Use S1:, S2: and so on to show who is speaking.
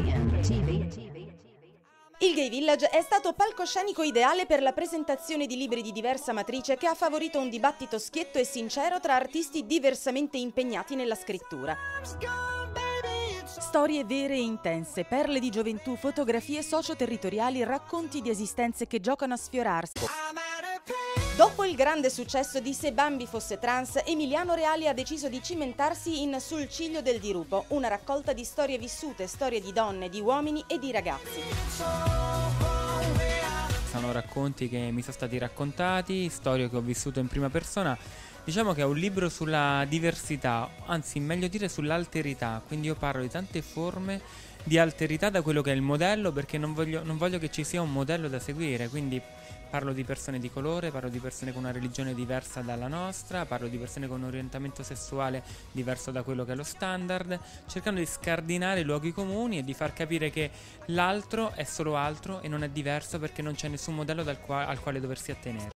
S1: Il Gay Village è stato palcoscenico ideale per la presentazione di libri di diversa matrice che ha favorito un dibattito schietto e sincero tra artisti diversamente impegnati nella scrittura. Storie vere e intense, perle di gioventù, fotografie socio-territoriali, racconti di esistenze che giocano a sfiorarsi. Dopo il grande successo di Se Bambi fosse trans, Emiliano Reali ha deciso di cimentarsi in Sul ciglio del dirupo, una raccolta di storie vissute, storie di donne, di uomini e di ragazzi.
S2: Sono racconti che mi sono stati raccontati, storie che ho vissuto in prima persona. Diciamo che è un libro sulla diversità, anzi meglio dire sull'alterità, quindi io parlo di tante forme di alterità da quello che è il modello, perché non voglio che ci sia un modello da seguire, quindi parlo di persone di colore, parlo di persone con una religione diversa dalla nostra, parlo di persone con un orientamento sessuale diverso da quello che è lo standard, cercando di scardinare i luoghi comuni e di far capire che l'altro è solo altro e non è diverso perché non c'è nessun modello al quale doversi attenere.